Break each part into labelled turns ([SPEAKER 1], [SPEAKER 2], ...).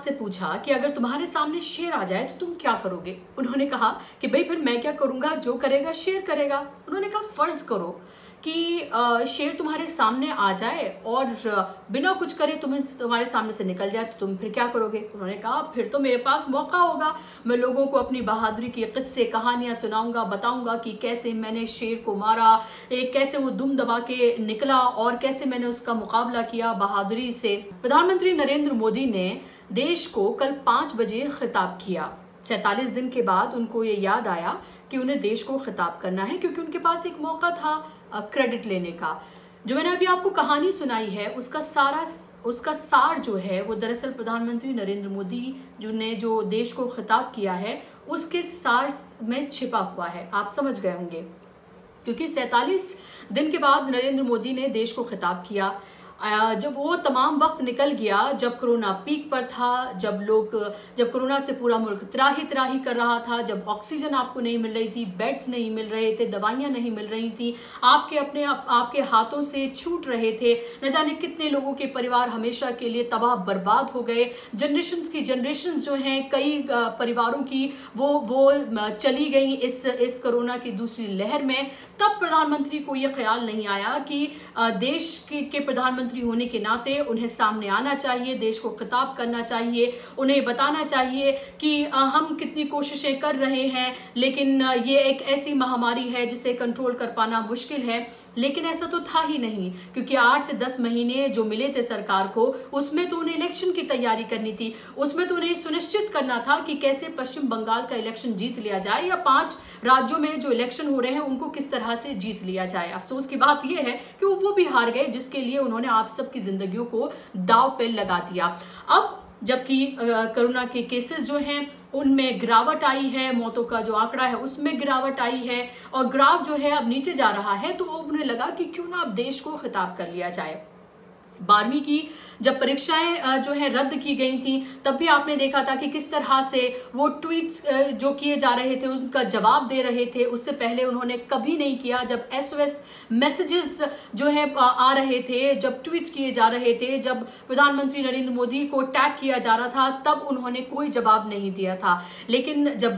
[SPEAKER 1] से पूछा कि अगर तुम्हारे सामने शेर आ जाए तो तुम क्या करोगे। उन्होंने कहा कि भाई फिर मैं क्या करूंगा, जो करेगा शेर करेगा। उन्होंने कहा फर्ज करो कि शेर तुम्हारे सामने आ जाए और बिना कुछ करे तुम्हारे सामने से निकल जाए तो तुम फिर क्या करोगे। उन्होंने कहा फिर तो मेरे पास मौका होगा, मैं लोगों को अपनी बहादुरी के किस्से कहानियां सुनाऊंगा, बताऊंगा कि कैसे मैंने शेर को मारा, कैसे वो दुम दबा के निकला और कैसे मैंने उसका मुकाबला किया बहादुरी से। प्रधानमंत्री नरेंद्र मोदी ने देश को कल 5 बजे खिताब किया। 47 दिन के बाद उनको ये याद आया कि उन्हें देश को खिताब करना है, क्योंकि उनके पास एक मौका था क्रेडिट लेने का। जो मैंने अभी आपको कहानी सुनाई है उसका सार जो है वो दरअसल प्रधानमंत्री नरेंद्र मोदी जो देश को खिताब किया है उसके सार में छिपा हुआ है। आप समझ गए होंगे, क्योंकि 47 दिन के बाद नरेंद्र मोदी ने देश को खिताब किया। जब वो तमाम वक्त निकल गया, जब कोरोना पीक पर था, जब कोरोना से पूरा मुल्क त्राही कर रहा था, जब ऑक्सीजन आपको नहीं मिल रही थी, बेड्स नहीं मिल रहे थे, दवाइयां नहीं मिल रही थी, आपके हाथों से छूट रहे थे, न जाने कितने लोगों के परिवार हमेशा के लिए तबाह बर्बाद हो गए। जनरेशन जो हैं कई परिवारों की वो चली गई इस कोरोना की दूसरी लहर में। तब प्रधानमंत्री को यह ख्याल नहीं आया कि देश के प्रधानमंत्री होने के नाते उन्हें सामने आना चाहिए, देश को खिताब करना चाहिए, उन्हें बताना चाहिए कि हम कितनी कोशिशें कर रहे हैं, लेकिन ये एक ऐसी महामारी है जिसे कंट्रोल कर पाना मुश्किल है। लेकिन ऐसा तो था ही नहीं, क्योंकि 8 से 10 महीने जो मिले थे सरकार को, उसमें तो उन्हें इलेक्शन की तैयारी करनी थी, उसमें तो उन्हें सुनिश्चित करना था कि कैसे पश्चिम बंगाल का इलेक्शन जीत लिया जाए या 5 राज्यों में जो इलेक्शन हो रहे हैं उनको किस तरह से जीत लिया जाए। अफसोस की बात यह है कि वो भी हार गए, जिसके लिए उन्होंने आप सबकी जिंदगियों को दांव पे लगा दिया। अब जबकि कोरोना के केसेस जो हैं उनमें गिरावट आई है, मौतों का जो आंकड़ा है उसमें गिरावट आई है और ग्राफ जो है अब नीचे जा रहा है, तो उन्हें लगा कि क्यों ना अब देश को खिताब कर लिया जाए। 12वीं की जब परीक्षाएं जो है रद्द की गई थी, तब भी आपने देखा था कि किस तरह से वो ट्वीट्स जो किए जा रहे थे उनका जवाब दे रहे थे। उससे पहले उन्होंने कभी नहीं किया। जब SOS मैसेजेस जो है आ रहे थे, जब ट्वीट्स किए जा रहे थे, जब प्रधानमंत्री नरेंद्र मोदी को टैग किया जा रहा था, तब उन्होंने कोई जवाब नहीं दिया था। लेकिन जब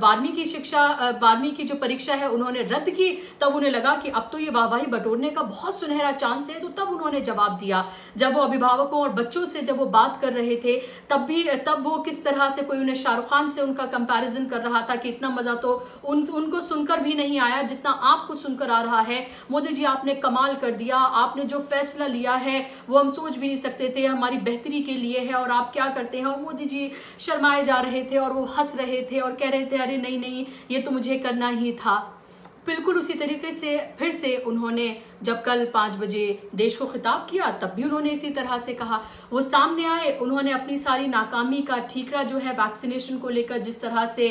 [SPEAKER 1] 12वीं की जो परीक्षा है उन्होंने रद्द की, तब उन्हें लगा कि अब तो ये वाहवाही बटोरने का बहुत सुनहरा चांस है, तो तब उन्होंने जवाब दिया। जब वो अभिभावकों और बच्चों से जब वो बात कर रहे थे, तब वो किस तरह से कोई उन्हें शाहरुख खान से उनका कंपैरिजन कर रहा था कि इतना मजा तो उनको सुनकर भी नहीं आया जितना आपको सुनकर आ रहा है। मोदी जी आपने कमाल कर दिया, आपने जो फैसला लिया है वो हम सोच भी नहीं सकते थे, हमारी बेहतरी के लिए है और आप क्या करते हैं। और मोदी जी शर्माए जा रहे थे और वो हंस रहे थे और कह रहे थे अरे नहीं ये तो मुझे करना ही था। बिल्कुल उसी तरीके से फिर से उन्होंने जब कल 5 बजे देश को खिताब किया, तब भी उन्होंने इसी तरह से कहा। वो सामने आए, उन्होंने अपनी सारी नाकामी का ठीकरा जो है वैक्सीनेशन को लेकर, जिस तरह से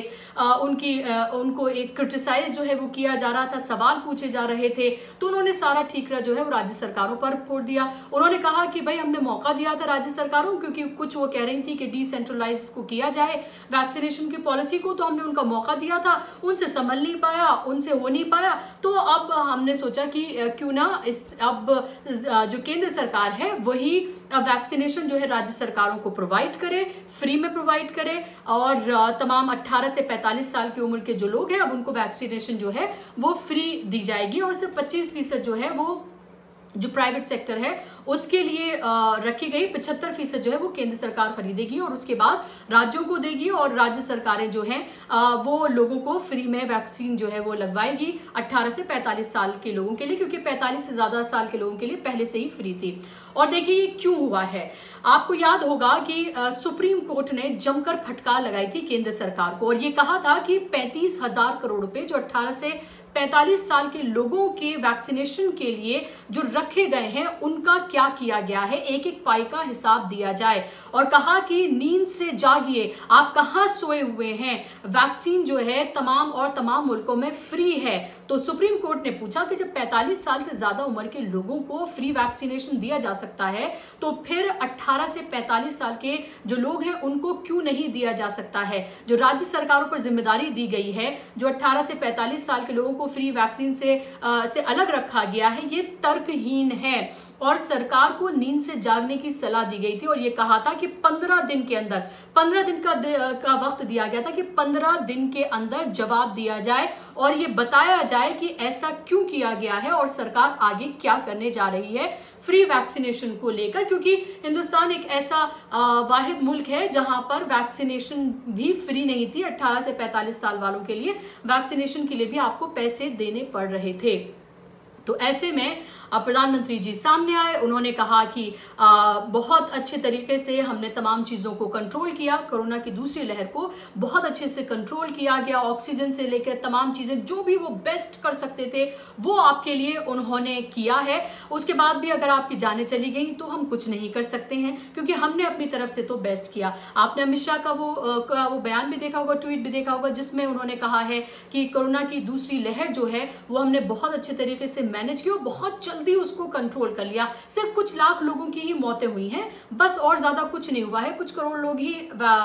[SPEAKER 1] उनको एक क्रिटिसाइज जो है वो किया जा रहा था, सवाल पूछे जा रहे थे, तो उन्होंने सारा ठीकरा जो है वो राज्य सरकारों पर फोड़ दिया। उन्होंने कहा कि भाई हमने मौका दिया था राज्य सरकारों, क्योंकि कुछ वो कह रही थी कि डिसेंट्रलाइज को किया जाए वैक्सीनेशन की पॉलिसी को, तो हमने उनका मौका दिया था, उनसे संभल नहीं पाया, उनसे हो नहीं पाया। तो अब हमने सोचा कि क्यों ना अब जो केंद्र सरकार है वही वैक्सीनेशन जो है राज्य सरकारों को प्रोवाइड करे, फ्री में प्रोवाइड करे, और तमाम 18 से 45 साल की उम्र के जो लोग हैं अब उनको वैक्सीनेशन जो है वो फ्री दी जाएगी। और सिर्फ 25% जो है वो जो प्राइवेट सेक्टर है उसके लिए रखी गई, 75% जो है वो केंद्र सरकार खरीदेगी और उसके बाद राज्यों को देगी, और राज्य सरकारें जो हैं वो लोगों को फ्री में वैक्सीन जो है वो लगवाएगी 18 से 45 साल के लोगों के लिए, क्योंकि 45 से ज्यादा साल के लोगों के लिए पहले से ही फ्री थी। और देखिए क्यों हुआ है। आपको याद होगा कि सुप्रीम कोर्ट ने जमकर फटकार लगाई थी केंद्र सरकार को और ये कहा था कि 35,000 करोड़ रुपए जो 18 से 45 साल के लोगों के वैक्सीनेशन के लिए जो रखे गए हैं उनका क्या किया गया है, एक एक पाई का हिसाब दिया जाए। और कहा कि नींद से जागिए, आप कहां सोए हुए हैं, वैक्सीन जो है तमाम मुल्कों में फ्री है, तो सुप्रीम कोर्ट ने पूछा कि जब 45 साल से ज्यादा उम्र के लोगों को फ्री वैक्सीनेशन दिया जा सकता है तो फिर 18 से 45 साल के जो लोग हैं उनको क्यों नहीं दिया जा सकता है। जो राज्य सरकारों पर जिम्मेदारी दी गई है, जो 18 से 45 साल के लोगों को फ्री वैक्सीन से अलग रखा गया है, ये तर्कहीन है और सरकार को नींद से जागने की सलाह दी गई थी और ये कहा था कि 15 दिन के अंदर 15 दिन का वक्त दिया गया था कि 15 दिन के अंदर जवाब दिया जाए और ये बताया जाए कि ऐसा क्यों किया गया है और सरकार आगे क्या करने जा रही है फ्री वैक्सीनेशन को लेकर, क्योंकि हिंदुस्तान एक ऐसा वाहिद मुल्क है जहां पर वैक्सीनेशन भी फ्री नहीं थी। 18 से 45 साल वालों के लिए वैक्सीनेशन के लिए भी आपको पैसे देने पड़ रहे थे। तो ऐसे में प्रधानमंत्री जी सामने आए, उन्होंने कहा कि बहुत अच्छे तरीके से हमने तमाम चीज़ों को कंट्रोल किया, कोरोना की दूसरी लहर को बहुत अच्छे से कंट्रोल किया गया, ऑक्सीजन से लेकर तमाम चीज़ें जो भी वो बेस्ट कर सकते थे वो आपके लिए उन्होंने किया है। उसके बाद भी अगर आपकी जानें चली गई तो हम कुछ नहीं कर सकते हैं क्योंकि हमने अपनी तरफ से तो बेस्ट किया। आपने अमित शाह का वो बयान भी देखा होगा, ट्वीट भी देखा होगा, जिसमें उन्होंने कहा है कि कोरोना की दूसरी लहर जो है वो हमने बहुत अच्छे तरीके से मैनेज की और बहुत जल्दी उसको कंट्रोल कर लिया। सिर्फ कुछ लाख लोगों की ही मौतें हुई हैं बस, और ज्यादा कुछ नहीं हुआ है। कुछ करोड़ लोग ही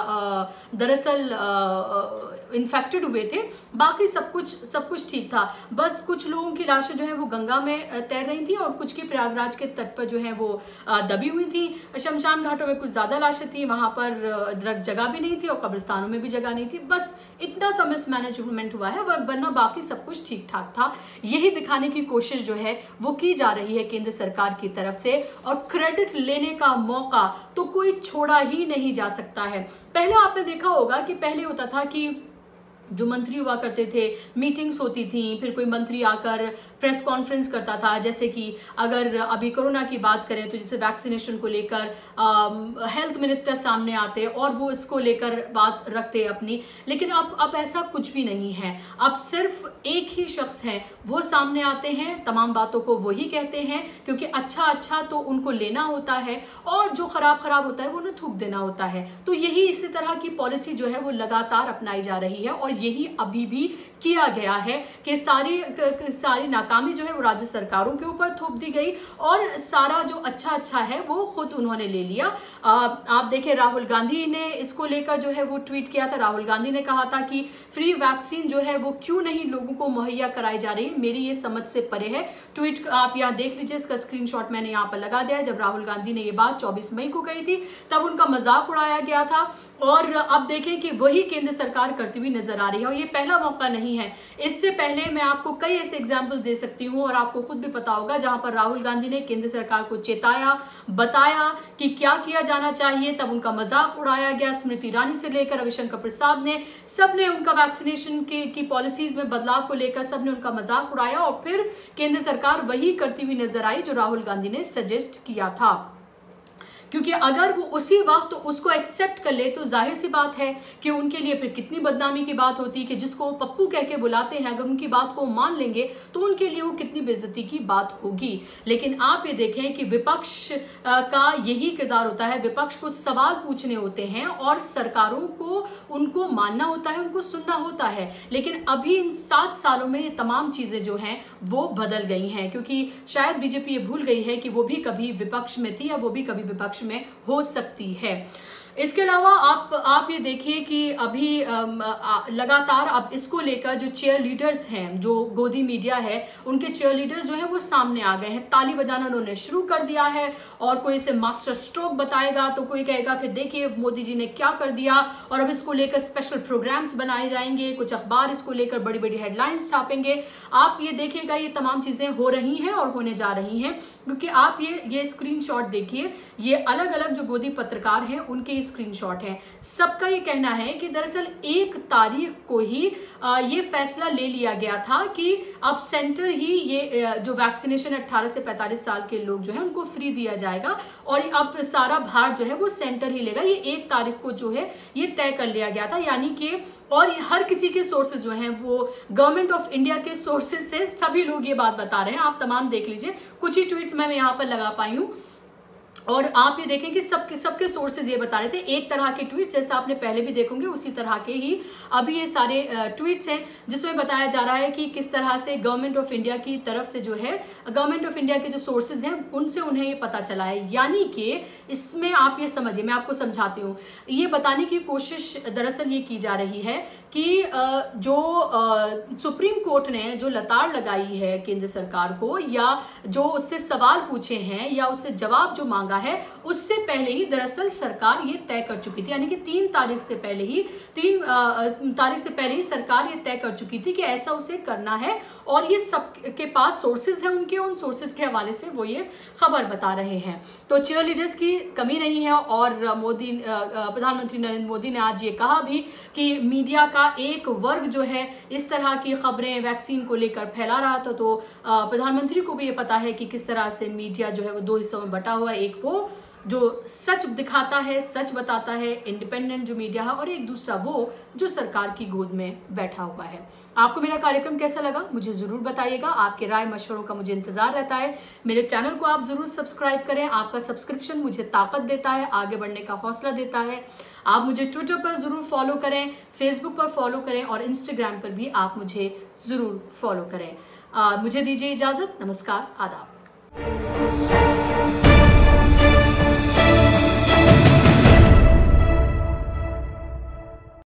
[SPEAKER 1] दरअसल इन्फेक्टेड हुए थे, बाकी सब कुछ ठीक था। बस कुछ लोगों की लाशें जो है वो गंगा में तैर रही थी और कुछ की प्रयागराज के तट पर जो है वो दबी हुई थी। शमशान घाटों में कुछ ज्यादा लाशें थी, वहां पर जगह भी नहीं थी और कब्रिस्तानों में भी जगह नहीं थी। बस इतना सा मिसमैनेजमेंट हुआ है, वरना बाकी सब कुछ ठीक ठाक था। यही दिखाने की कोशिश जो है वो की जा रही है केंद्र सरकार की तरफ से और क्रेडिट लेने का मौका तो कोई छोड़ा ही नहीं जा सकता है। पहले आपने देखा होगा कि पहले होता था कि जो मंत्री हुआ करते थे, मीटिंग्स होती थी, फिर कोई मंत्री आकर प्रेस कॉन्फ्रेंस करता था। जैसे कि अगर अभी कोरोना की बात करें तो जैसे वैक्सीनेशन को लेकर हेल्थ मिनिस्टर सामने आते और वो इसको लेकर बात रखते अपनी, लेकिन अब ऐसा कुछ भी नहीं है। अब सिर्फ एक ही शख्स है, वो सामने आते हैं, तमाम बातों को वही कहते हैं क्योंकि अच्छा तो उनको लेना होता है और जो खराब होता है वो उन्हें थूक देना होता है। तो यही इसी तरह की पॉलिसी जो है वो लगातार अपनाई जा रही है और यही अभी भी किया गया है कि सारी नाकामी जो है वो राज्य सरकारों के ऊपर थोप दी गई और सारा जो अच्छा है वो खुद उन्होंने ले लिया। आप देखें, राहुल गांधी ने इसको लेकर जो है वो ट्वीट किया था। राहुल गांधी ने कहा था कि फ्री वैक्सीन जो है वो क्यों नहीं लोगों को मुहैया कराई जा रही, मेरी ये समझ से परे है। ट्वीट आप यहाँ देख लीजिए, इसका स्क्रीनशॉट मैंने यहाँ पर लगा दिया है। जब राहुल गांधी ने ये बात 24 मई को कही थी तब उनका मजाक उड़ाया गया था और अब देखें कि वही केंद्र सरकार करती हुई नजर आ रही है और ये पहला मौका नहीं है। इससे पहले मैं आपको कई ऐसे एग्जाम्पल दे सकती हूँ और आपको खुद भी पता होगा जहां पर राहुल गांधी ने केंद्र सरकार को चेताया, बताया कि क्या किया जाना चाहिए, तब उनका मजाक उड़ाया गया। स्मृति ईरानी से लेकर रविशंकर प्रसाद ने, सबने उनका वैक्सीनेशन की पॉलिसीज में बदलाव को लेकर सबने उनका मजाक उड़ाया और फिर केंद्र सरकार वही करती हुई नजर आई जो राहुल गांधी ने सजेस्ट किया था। क्योंकि अगर वो उसी वक्त उसको एक्सेप्ट कर ले तो जाहिर सी बात है कि उनके लिए फिर कितनी बदनामी की बात होती है कि जिसको वो पप्पू कह के बुलाते हैं, अगर उनकी बात को मान लेंगे तो उनके लिए वो कितनी बेइज्जती की बात होगी। लेकिन आप ये देखें कि विपक्ष का यही किरदार होता है, विपक्ष को सवाल पूछने होते हैं और सरकारों को उनको मानना होता है, उनको सुनना होता है। लेकिन अभी इन 7 सालों में ये तमाम चीजें जो हैं वो बदल गई हैं क्योंकि शायद बीजेपी ये भूल गई है कि वो भी कभी विपक्ष में थी या वो भी कभी विपक्ष में हो सकती है। इसके अलावा आप ये देखिए कि अभी लगातार अब इसको लेकर जो चेयर लीडर्स हैं, जो गोदी मीडिया है, उनके चेयर लीडर्स जो है वो सामने आ गए हैं। ताली बजाना उन्होंने शुरू कर दिया है और कोई इसे मास्टर स्ट्रोक बताएगा तो कोई कहेगा कि देखिए मोदी जी ने क्या कर दिया और अब इसको लेकर स्पेशल प्रोग्राम्स बनाए जाएंगे, कुछ अखबार इसको लेकर बड़ी बड़ी हेडलाइंस छापेंगे। आप ये देखिएगा ये तमाम चीजें हो रही हैं और होने जा रही हैं क्योंकि आप ये स्क्रीनशॉट देखिए, ये अलग अलग जो गोदी पत्रकार हैं उनके स्क्रीनशॉट है। सबका ये कहना है कि दरअसल 1 तारीख को ही ये फैसला ले लिया गया था कि अब सेंटर ही ये जो वैक्सीनेशन 18 से 45 साल के लोग जो है उनको फ्री दिया जाएगा और अब सारा भार जो है वो सेंटर ही लेगा। ये 1 तारीख को जो है ये तय कर लिया गया था, यानी कि और हर किसी के सोर्सेज जो हैं वो गवर्नमेंट ऑफ इंडिया के सोर्सेज से सभी लोग ये बात बता रहे हैं। आप तमाम देख लीजिए, कुछ ही ट्वीट्स मैं यहाँ पर लगा पाई हूँ। और आप ये देखें कि सबके सोर्सेज ये बता रहे थे, एक तरह के ट्वीट जैसे आपने पहले भी देखोगे उसी तरह के ही अभी ये सारे ट्वीट्स हैं, जिसमें बताया जा रहा है कि किस तरह से गवर्नमेंट ऑफ इंडिया की तरफ से जो है, गवर्नमेंट ऑफ इंडिया के जो सोर्सेज हैं उनसे उन्हें ये पता चला है। यानी कि इसमें आप ये समझिए, मैं आपको समझाती हूँ, ये बताने की कोशिश दरअसल ये की जा रही है कि जो सुप्रीम कोर्ट ने जो लताड़ लगाई है केंद्र सरकार को, या जो उससे सवाल पूछे हैं या उससे जवाब जो मांगा है, उससे पहले ही दरअसल सरकार ये तय कर चुकी थी। यानी कि 3 तारीख से पहले ही सरकार ये तय कर चुकी थी कि ऐसा उसे करना है, और ये सब के पास सोर्सेज हैं उनके, उन सोर्सेज के हवाले से वो ये खबर बता रहे हैं। तो चीयर लीडर्स की कमी नहीं है, और प्रधानमंत्री नरेंद्र मोदी ने आज ये कहा भी कि मीडिया का एक वर्ग जो है इस तरह की खबरें वैक्सीन को लेकर फैला रहा था। तो प्रधानमंत्री को भी ये पता है कि किस तरह से मीडिया जो है वो 2 हिस्सों में बटा हुआ है, एक वो जो सच दिखाता है, सच बताता है, इंडिपेंडेंट जो मीडिया है, और एक दूसरा वो जो सरकार की गोद में बैठा हुआ है। आपको मेरा कार्यक्रम कैसा लगा मुझे जरूर बताइएगा, आपके राय मशवरों का मुझे इंतजार रहता है। मेरे चैनल को आप जरूर सब्सक्राइब करें, आपका सब्सक्रिप्शन मुझे ताकत देता है, आगे बढ़ने का हौसला देता है। आप मुझे ट्विटर पर जरूर फॉलो करें, फेसबुक पर फॉलो करें, और इंस्टाग्राम पर भी आप मुझे जरूर फॉलो करें। मुझे दीजिए इजाजत, नमस्कार, आदाब।